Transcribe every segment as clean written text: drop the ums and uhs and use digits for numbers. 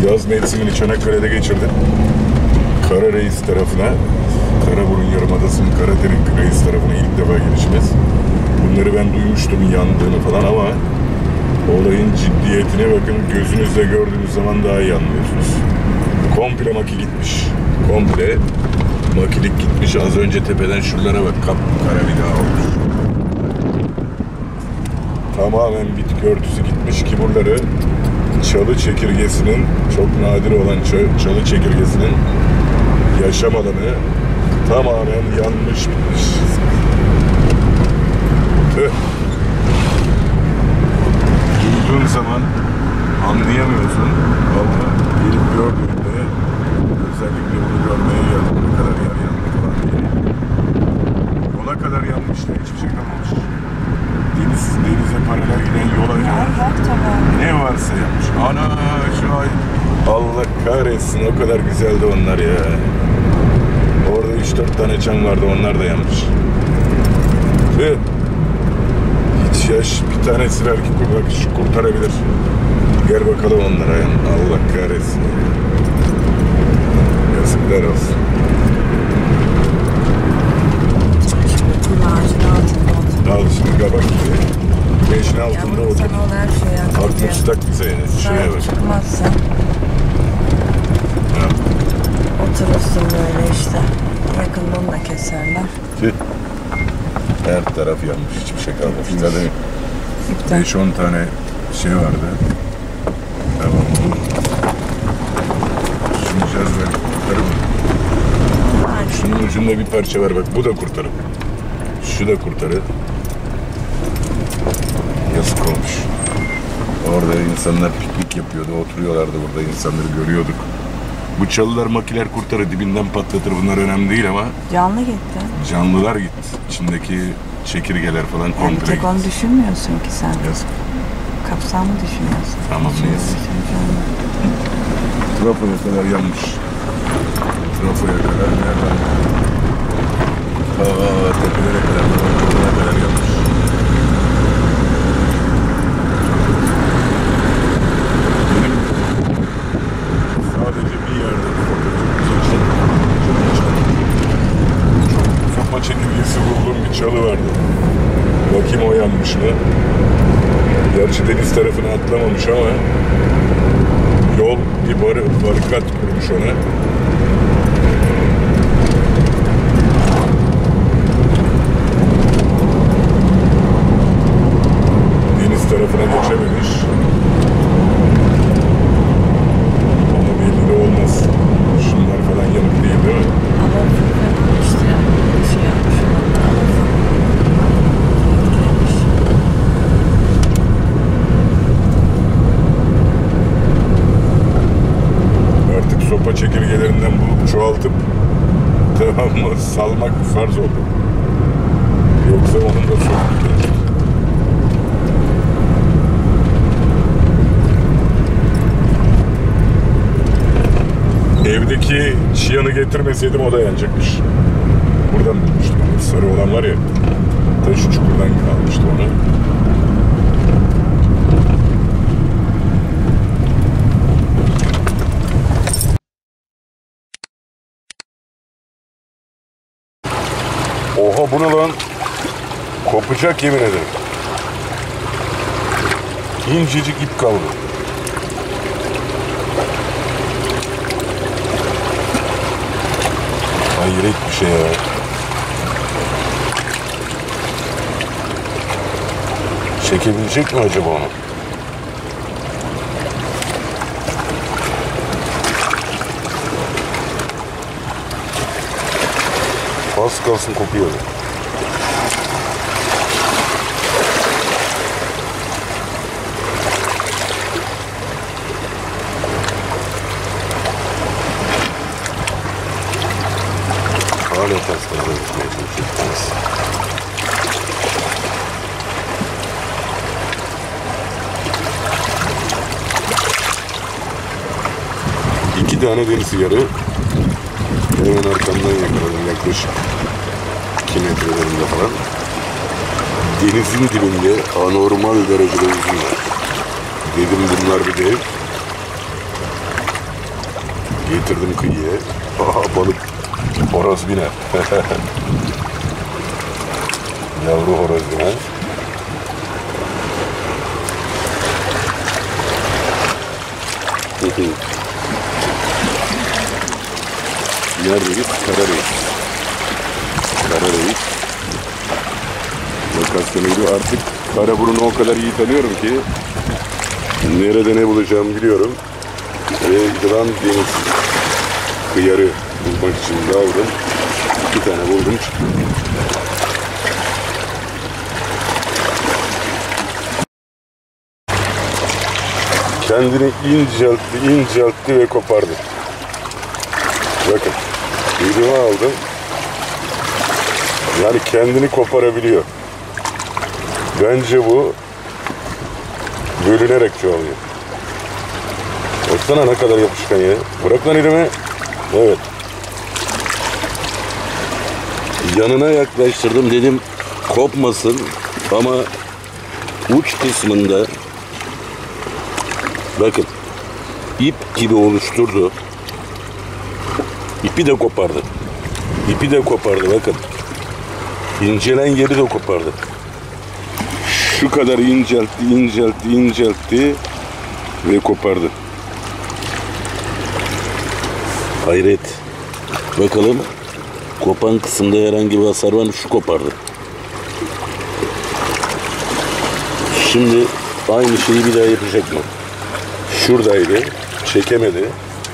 Yaz mevsimini Çanakkale'de geçirdim. Kara Reis tarafına, Karaburun Yarımadası'nın Kara Reis tarafına ilk defa gelişimiz. Bunları ben duymuştum yandığını falan ama olayın ciddiyetine bakın, gözünüzle gördüğünüz zaman daha iyi anlıyorsunuz. Komple maki gitmiş. Komple makilik gitmiş. Az önce tepeden şuralara bak. Kapkara bir daha olmuş. Tamamen bitki örtüsü gitmiş ki buraları çalı çekirgesinin, çok nadir olan çalı çekirgesinin yaşam alanı tamamen yanmış bitmiş. Duyduğun zaman anlayamıyorsun ama gelip gördüğünde, özellikle bunu görmeye geldim, ne kadar yer yandı falan diye. Yola kadar yanmış da hiçbir şey kalmamış. Denize paralel giden yola kadar ne varsa yanmış. Ana şu ay, Allah kahretsin, o kadar güzeldi onlar ya. Orada 3-4 tane çam vardı, onlar da yanmış. Ve hiç yaş, bir tanesi belki kurtarabilir. Gel bakalım onlara yani. Allah kahretsin. Yazıklar olsun. Al şimdi kabak gibi. Güneşin altında otur. Aklını tutak bize yani. Şuraya bak. Çıkmazsa oturursun böyle işte. Yakından da keserler. Her taraf yanmış. Hiçbir şey kalmamış. Zaten 5-10 tane şey vardı. Tamam. Şunu caz ver. Kurtarır mı? Şunun ucunda bir parça var bak. Bu da kurtarır. Şu da kurtarır. Yazık olmuş. Orada insanlar piknik yapıyordu. Oturuyorlardı burada. İnsanları görüyorduk. Bu çalılar, makiler kurtarır. Dibinden patlatır. Bunlar önemli değil ama. Canlı gitti. Canlılar gitti. İçindeki çekirgeler falan komple gitti. Bir tek onu düşünmüyorsun ki sen. Yazık. Kapsamı düşünüyorsun. Tamam neyse. Trafoya kadar yanmış. Trafoya kadar nereden? Tepelere kadar, tepelere kadar yanmış. Benim sadece bir yerde sopa çekirgesi bulduğum bir çalı vardı. Bakayım o yanmış mı? Gerçi deniz tarafına atlamamış ama yol bir barikat kurmuş ona. Deniz tarafına geçememiş. Ama belli de olmaz. Şunlar falan yanık değil mi? Ama işte şey yapmış. Artık sopa çekirgelerinden bulup çoğaltıp tamam mı salmak farz oldu. Yoksa onun da sonu biter. Evdeki çiyanı getirmeseydim o da yanacakmış. Buradan bulmuştum. Sarı olan var ya, taşı çukurdan kalmıştı onu. Oha, bu ne lan? Kopacak yemin ederim. İncecik ip kaldı. Hayret bir şey ya. Çekebilecek mi acaba onu? Az kalsın kopuyor. Hala taslarına gitmeye çalışıyorsunuz. İki tane deri sigara. Hemen arkamdan yakaladım, yaklaşık 2 metrelerinde falan. Denizin dibinde anormal derecede uzun var. Dedim bunlar bir dev. Getirdim kıyıya. Aha, balık. Horoz biner. Yavru horoz biner. Neredeyiz? Karareis. Karareis. Lokasyonuydu. Artık Karaburun'u o kadar iyi tanıyorum ki nerede ne bulacağımı biliyorum. Ve yılan deniz kıyarı bulmak için daldım. 2 tane buldum, çıktım. Kendini inceltti ve kopardı. Bakın, videomu aldım. Yani kendini koparabiliyor. Bence bu bölünerek çoğalıyor. Baksana ne kadar yapışkan ya. Bırak lan elimi. Evet. Yanına yaklaştırdım, dedim kopmasın ama uç kısmında bakın ip gibi oluşturdu. İpi de kopardı. İpi de kopardı bakın. İncelen yeri de kopardı. Şu kadar inceltti ve kopardı. Hayret. Bakalım kopan kısımda herhangi bir hasar var mı? Şu kopardı. Şimdi aynı şeyi bir daha yapacak mı? Şuradaydı. Çekemedi.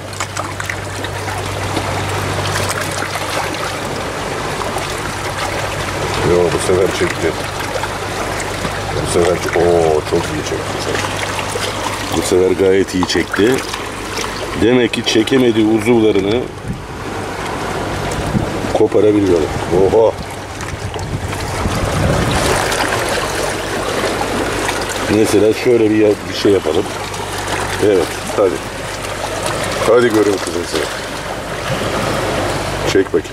Yo, bu sefer çekti. Bu sefer çok iyi çekti. Bu sefer gayet iyi çekti. Demek ki çekemediği uzuvlarını koparabiliyorlar. Oha! Mesela şöyle bir şey yapalım. Evet, hadi. Hadi görün kızım seni. Çek bakayım.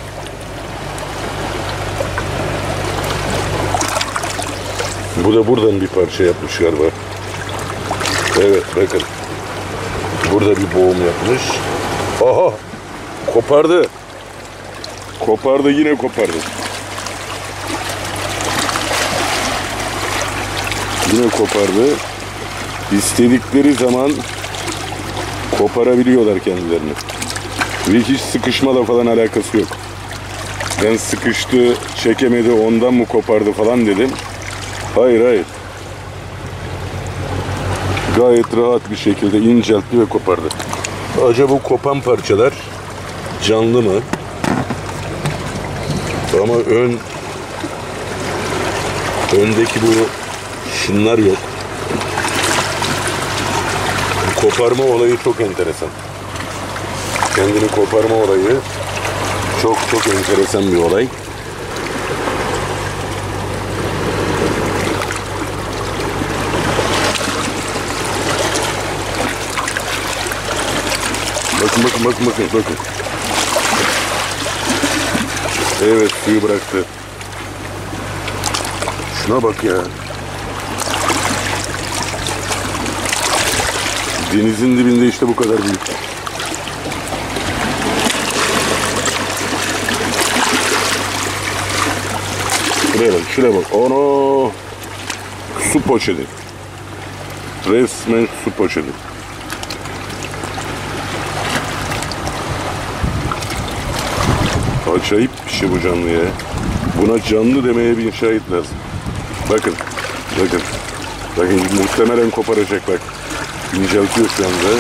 Bu da buradan bir parça yapmış galiba. Evet, bakın. Burada bir boğum yapmış. Aha! Kopardı. Kopardı, yine kopardı. Yine kopardı. İstedikleri zaman koparabiliyorlar kendilerini. Ve hiç sıkışmayla falan alakası yok. Ben sıkıştı, çekemedi, ondan mı kopardı falan dedim. Hayır. Gayet rahat bir şekilde inceltti ve kopardı. Acaba bu kopan parçalar canlı mı? Ama öndeki bu şunlar yok. Bu koparma olayı çok enteresan. Kendini koparma olayı çok enteresan bir olay. Bakın. Evet, suyu bıraktı. Şuna bak ya. Denizin dibinde işte bu kadar büyük. Şuraya bak. Ono! Su poşeti. Resmen su poşeti. Acayip bir şey bu canlıya. Buna canlı demeye bir şahit lazım. Bakın. Muhtemelen koparacak bak. İnceltiyor şu anda.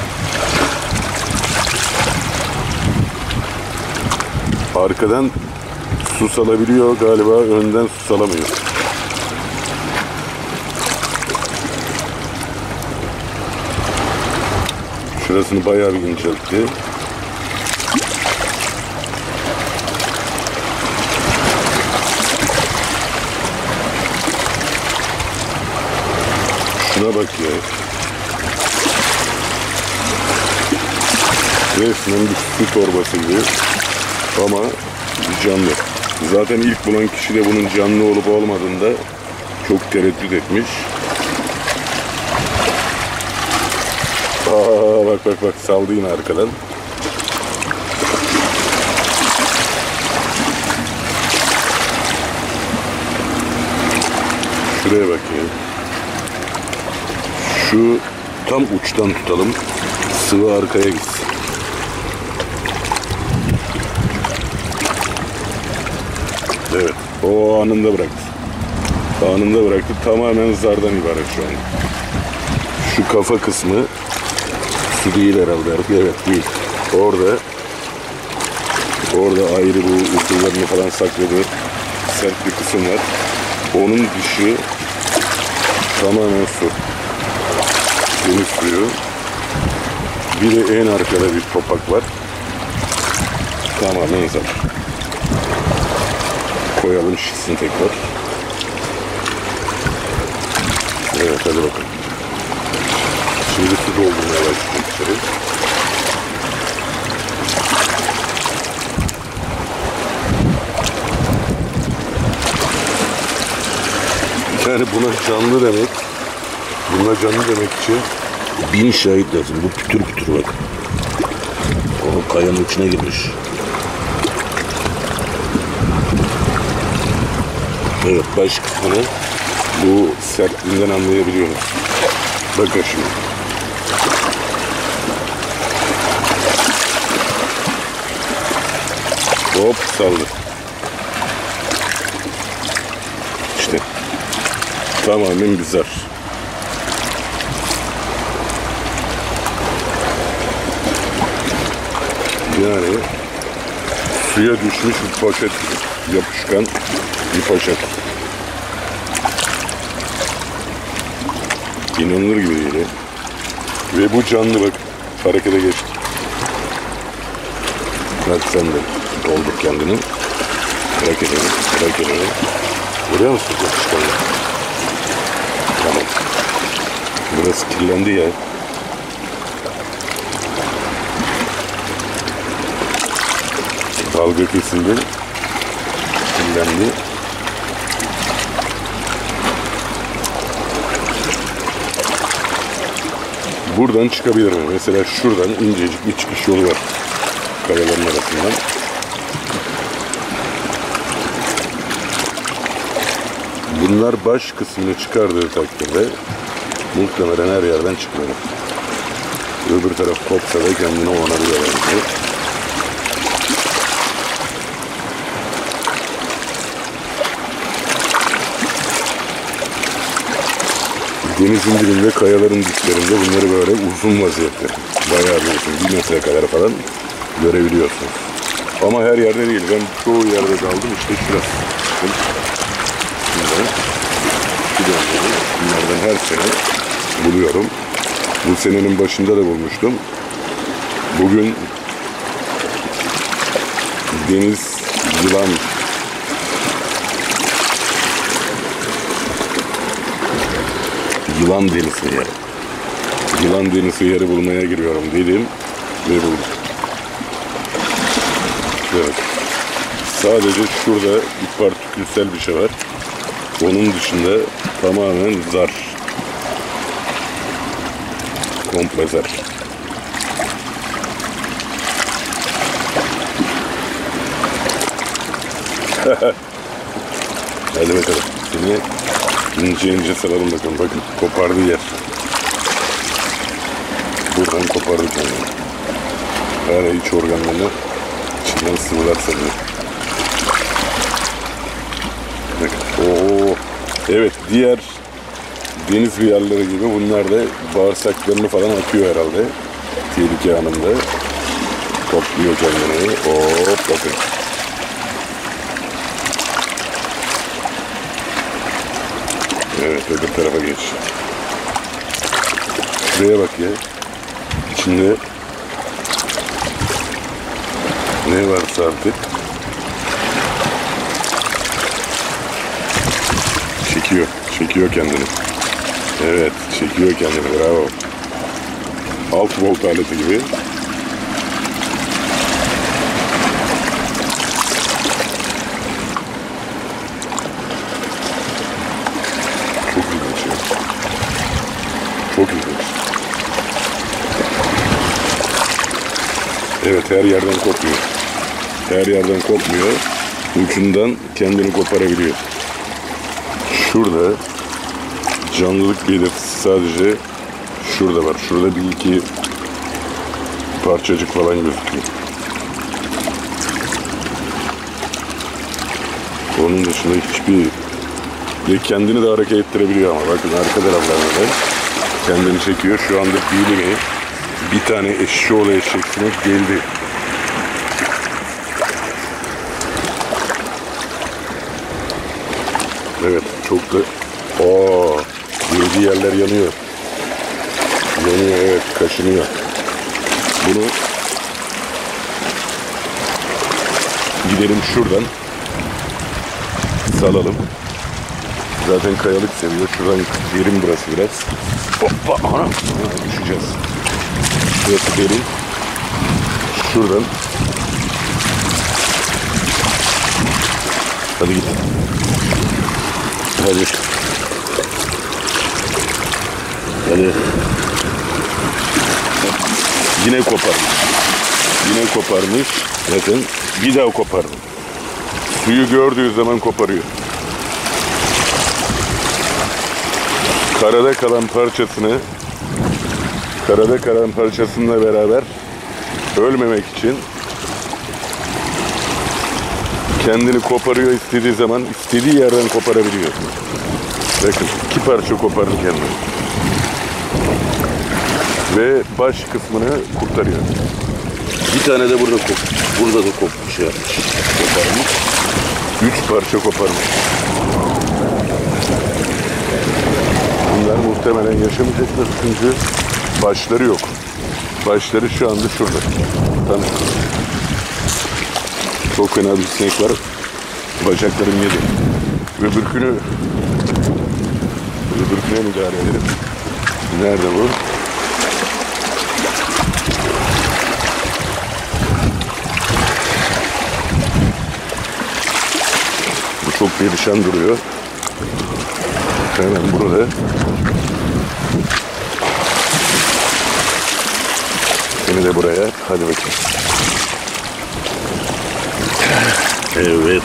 Arkadan su salabiliyor galiba, önden su salamıyor. Şurasını bayağı bir inceltti. Şuna bak ya. Resmen bir su torbası gibi. Ama canlı. Zaten ilk bulan kişi de bunun canlı olup olmadığında çok tereddüt etmiş. Bak saldı yine arkadan. Şuraya bakayım. Şu tam uçtan tutalım. Sıvı arkaya gitsin. Evet. O anında bıraktı. Anında bıraktı. Tamamen zardan ibaret şu an. Şu kafa kısmı su değil herhalde. Evet değil. Orada ayrı bu usullerini falan sakladığı sert bir kısım var. Onun dışı tamamen su. Deniz suyu. Bir de en arkada bir topak var. Tamamen zar. Koyalım şişsin tekrar. Evet hadi bakalım. Şimdi su doldurmaya başlayacak içeri. Yani buna canlı demek, için 1000 şahit lazım. Bu pütür pütür bak. O kayanın içine girmiş. Evet, baş kısmını bu sertliğinden anlayabiliyoruz. Bakın şimdi. Hop saldı. İşte tamamen bir zar. Yani suya düşmüş bir poşet gibi. Yapışkan bir poşet. İnanılır gibi değil. Ve bu canlı bak. Harekete geçti. Bak sen de doldur kendini. Bırak elini. Görüyor musun yapışkanı? Tamam. Burası kirlendi ya. Dalga kesildi. Kirlendi. Buradan çıkabilir mi? Mesela şuradan incecik bir çıkış yolu var. Kayaların arasından. Bunlar baş kısmını çıkardığı takdirde muhtemelen her yerden çıkmıyor. Öbür taraf kopsa da kendini onarıyor. Denizin dibinde, kayaların diplerinde bunları böyle uzun vaziyette, bayağı bir uzun, 1 metre kadar falan görebiliyorsunuz. Ama her yerde değil. Ben çoğu yerde kaldım. İşte şurası. Bunlardan her sene buluyorum. Bu senenin başında da bulmuştum. Bugün deniz yılan denizi yeri. Yılan denizi yeri bulmaya giriyorum dedim ve buldum. Evet. Sadece şurada bir partikülsel bir şey var. Onun dışında tamamen zar. Komple zar. Hadi bakalım. Şimdi ince saralım bakalım. Bakın kopardı yer. Buradan kopardı kendini. Hala iç organlarını içinden sıvılar sarıyor. Bakın. Oo. Evet, diğer deniz hıyarları gibi bunlar da bağırsaklarını falan atıyor herhalde. Tehlike anında. Topluyor kendini. Hop bakın. Evet, öbür tarafa geç. Şuraya bak ya. İçinde ne varsa artık çekiyor kendini. Evet, çekiyor kendini. Bravo. Alt volt aleti gibi. Çok ilginç ya. Çok ilginç. Evet, her yerden kopmuyor. Her yerden kopmuyor. Ucundan kendini koparabiliyor. Şurada canlılık belirtisi sadece şurada var. Şurada bir iki parçacık falan gözüküyor. Onun dışında hiçbir... Ve kendini de hareket ettirebiliyor ama bakın arka taraflarda da kendini çekiyor. Şu anda bir tane eşşoğlu eşek sinek geldi. Evet, çok da girdiği yerler yanıyor. Yanıyor, evet, kaşınıyor. Bunu gidelim şuradan salalım. Zaten kayalık seviyor. Şuradan derin burası biraz. Hoppa, ana düşeceğiz. Burası derin. Şuradan. Hadi git. Hadi. Hadi. Yine koparmış. Yine koparmış. Zaten bir daha kopardım. Suyu gördüğü zaman koparıyor. Karada kalan parçasıyla beraber ölmemek için kendini koparıyor, istediği zaman istediği yerden koparabiliyor. Bakın 2 parça kopardı kendini. Ve baş kısmını kurtarıyor. Bir tane de burada da kopmuş yapmış. Koparmış. 3 parça koparmış. Bunlar muhtemelen yaşamayacaklar çünkü başları yok. Başları şu anda şurada. Tamam. Çok fena bir sinek var. Bacaklarım yedi. Öbürküne müdahale edelim. Nerede bu? Bu çok perişan duruyor. Hemen burada. Seni de buraya. Hadi bakayım. Evet.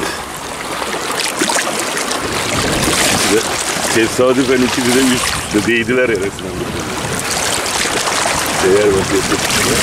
Tesadüfen ikisi de üstte değdiler ya resmen. Değer vaziyette.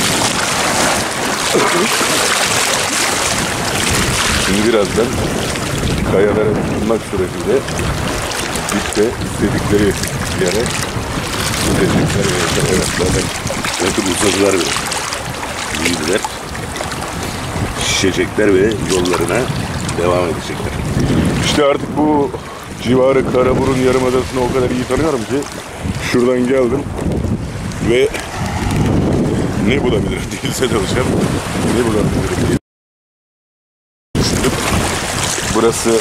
Şimdi birazdan kayalara tutunmak suretiyle işte istedikleri yere gidecekler ve evet zaten yakın uzadılar bile. Büyüdüler. Şişecekler ve yollarına devam edecekler. İşte artık bu civarı Karaburun Yarımadası'nı o kadar iyi tanıyorum ki şuradan geldim ve ne bulabilirim değilse çalışacağım. Ne bulabilirim diye düşündüm. Burası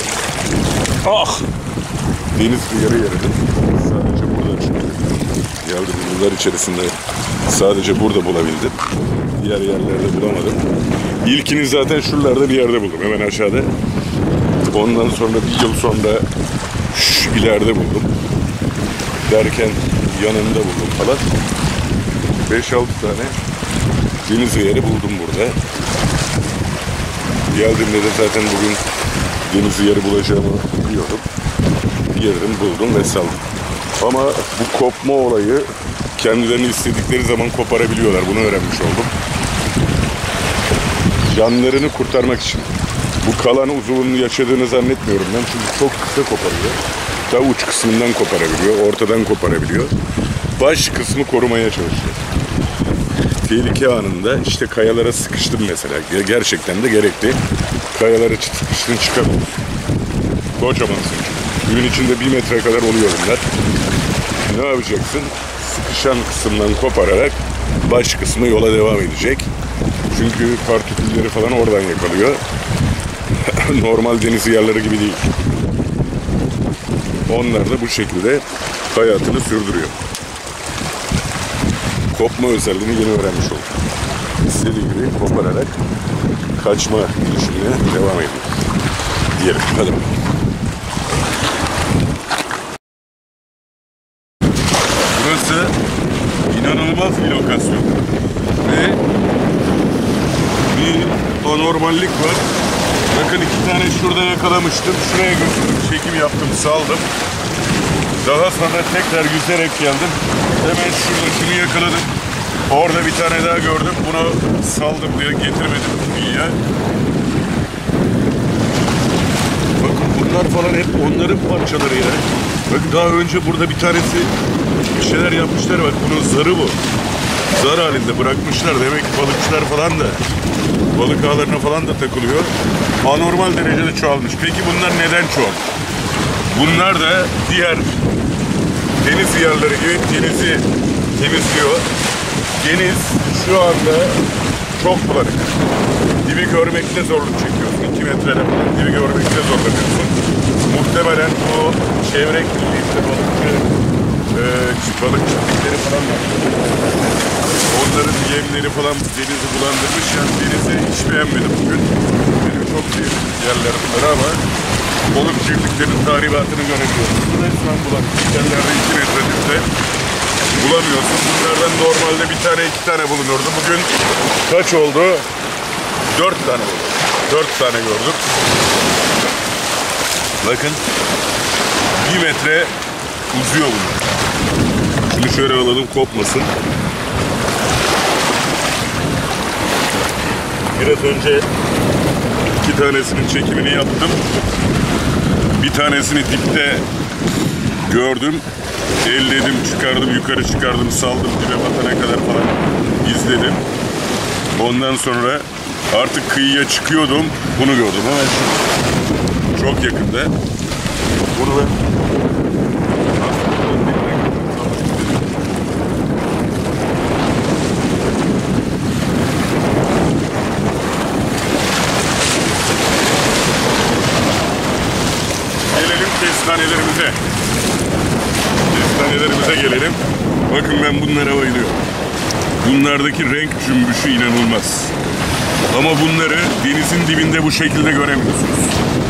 deniz kıyarı yeridir. Sadece burada çıktı. Geldim yıllar içerisinde sadece burada bulabildim. Diğer yerlerde bulamadım. İlkini zaten şuralarda bir yerde buldum. Hemen aşağıda. Ondan sonra bir yıl sonra şu ileride buldum. Derken yanında buldum falan. 5-6 tane deniz yeri buldum burada. Geldiğimde de zaten bugün deniz yeri bulacağımı biliyordum. Girdim, buldum ve saldım. Ama bu kopma olayı kendilerini istedikleri zaman koparabiliyorlar. Bunu öğrenmiş oldum. Canlarını kurtarmak için. Bu kalan uzuvunu yaşadığını zannetmiyorum ben. Çünkü çok kısa koparıyor. Ta uç kısmından koparabiliyor, ortadan koparabiliyor. Baş kısmı korumaya çalışıyor. Tehlike anında işte kayalara sıkıştım mesela. Gerçekten de gerekti. Kayalara sıkıştın çıkamıyorsun. Kocamansın. Suyun içinde 1 metre kadar oluyor bunlar. Ne yapacaksın? Sıkışan kısımdan kopararak baş kısmı yola devam edecek. Çünkü partikülleri falan oradan yakalıyor. Normal deniz yerleri gibi değil. Onlar da bu şekilde hayatını sürdürüyor. Kopma özelliğini yeni öğrenmiş olduk. İstediği gibi kopararak kaçma girişimine devam ediyor. Diyelim. Hadi bakalım. Burası inanılmaz bir lokasyon. Ve bir anormallik var. Bakın 2 tane şurada yakalamıştım. Şuraya götürdüm, çekim yaptım, saldım. Daha sonra tekrar yüzerek geldim. Hemen şunu yakaladım. Orada bir tane daha gördüm. Bunu saldım diye getirmedim kıyıya. Bakın bunlar falan hep onların parçaları ya. Bakın daha önce burada bir tanesi bir şeyler yapmışlar. Bak bunun zarı bu. Zar halinde bırakmışlar. Demek ki balıkçılar falan da balık ağlarına falan da takılıyor. Anormal derecede çoğalmış. Peki bunlar neden çoğalmış? Bunlar da diğer deniz hıyarları gibi denizi temizliyor. Deniz şu anda çok bulanık. Dibi görmekte zorluk çekiyorsun. 2 metrede falan dibi görmekte zorlanıyorsun. Muhtemelen bu çevre kirliliği, işte balık çiftlikleri falan var. Onların yemleri falan denizi bulandırmış. Yani denizi hiç beğenmedim bugün. Benim çok sevdiğim yerler bunlar ama balık çiftliklerinin tahribatını görebiliyoruz. Resmen bulanık. Yerlerde 2 metre dipte bulamıyorsun. Bunlardan normalde bir tane 2 tane bulunurdu. Bugün kaç oldu? 4 tane oldu. 4 tane gördüm. Bakın 1 metre uzuyor bunlar. Şunu şöyle alalım kopmasın. Biraz önce 2 tanesinin çekimini yaptım. Bir tanesini dipte gördüm. Elledim, çıkardım, yukarı çıkardım, saldım, dibe batana kadar falan izledim. Ondan sonra artık kıyıya çıkıyordum, bunu gördüm. Hemen çok yakında. Bunu ben gelelim kestanelerimize. Kestanelerimize gelelim. Bakın ben bunlara bayılıyorum. Bunlardaki renk cümbüşü inanılmaz. Ama bunları denizin dibinde bu şekilde göremiyorsunuz.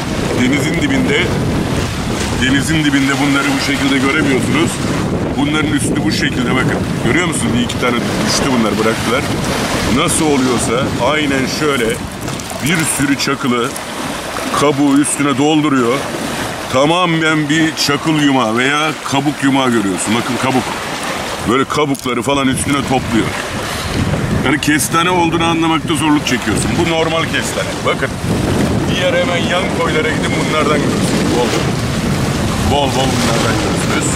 Denizin dibinde bunları bu şekilde göremiyorsunuz. Bunların üstü bu şekilde bakın. Görüyor musunuz? Bir iki tane düştü bunlar, bıraktılar. Nasıl oluyorsa aynen şöyle bir sürü çakılı kabuğu üstüne dolduruyor. Tamamen bir çakıl yumağı veya kabuk yumağı görüyorsun. Bakın kabuk. Böyle kabukları falan üstüne topluyor. Yani kestane olduğunu anlamakta zorluk çekiyorsun. Bu normal kestane. Bakın. Diğer hemen yan koylara gidin, bunlardan görürsünüz. Bol bunlardan görürsünüz.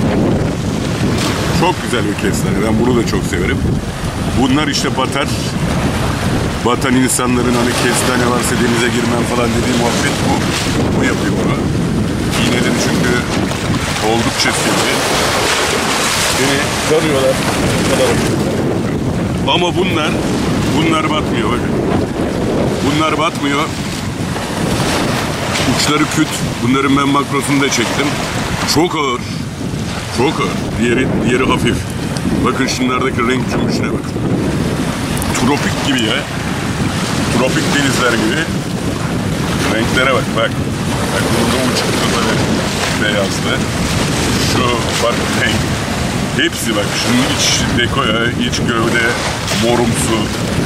Çok güzel bir kestane. Ben bunu da çok severim. Bunlar işte batar. Batan insanların hani kestane varsa denize girmem falan dediği muhabbet bu. Bu yapıyor bunu. İğneleri çünkü oldukça sivri. Beni tanıyorlar. Ama bunlar batmıyor bakın. Bunlar batmıyor. Uçları küt. Bunların ben makrosunu da çektim. Çok ağır. Çok ağır. Diğeri hafif. Bakın şunlardaki renk cümbüşüne bakın. Tropik gibi ya. Tropik denizler gibi. Renklere bak. Bak burada uçuklu böyle beyazlı. Şu farklı renk. Hepsi bak. Şunun iç dekoya, iç gövde morumsu.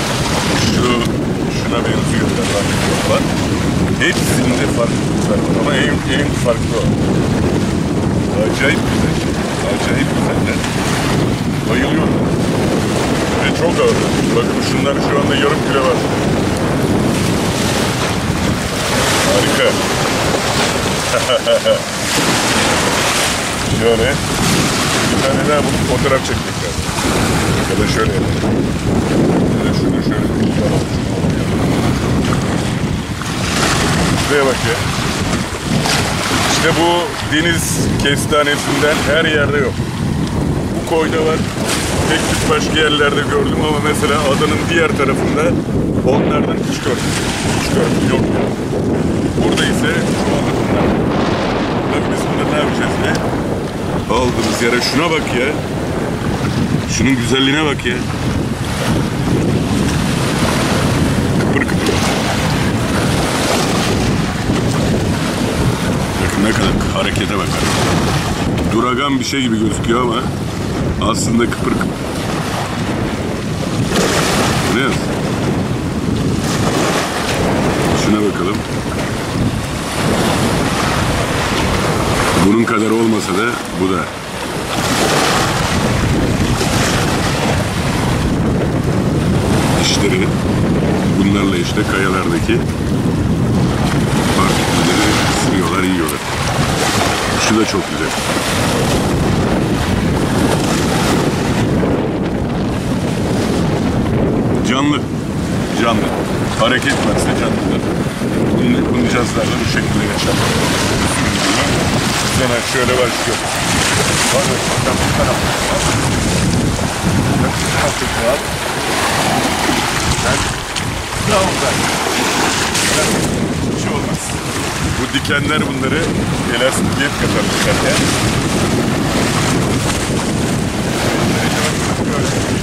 Şuna benziyorlar falan. Hepsinde farklılıklar var ama en farklı o. Acayip güzel. Acayip güzeller. Bayılıyorum. Ve çok ağır. Bakın şunlar şu anda yarım kilo var. Harika. Şöyle bir tane daha bulup fotoğraf çekmek lazım. Ya da şöyle yapalım. Ya da şunu şöyle tutalım. Şuraya bak ya. İşte bu deniz kestanesinden her yerde yok. Bu koyda var. Tek tük başka yerlerde gördüm ama mesela adanın diğer tarafında onlardan hiç görmedim. Hiç görmedim. Yok ya. Burada ise bunlar. Bak biz burada ne yapacağız ne? Aldığımız yere şuna bak ya. Şunun güzelliğine bak ya. Kıpır kıpır. Bakın ne kadar harekete bak. Duragan bir şey gibi gözüküyor ama aslında kıpır kıpır. Ne? Şuna bakalım. Bunun kadar olmasa da bu da dikenleri, bunlarla işte kayalardaki partikülleri ısırıyorlar, yiyorlar. Şu da çok güzel. Canlı. Canlı. Hareket varsa canlıdır. Bunun cihazlarla bu şekilde yaşar. Hemen şöyle başlıyor. Var mı? Bu tarafta var. Bu tarafta var. Bravo ben. Hiç şey olmaz. Bu dikenler bunları elastikiyet katar dikenler. Böyle.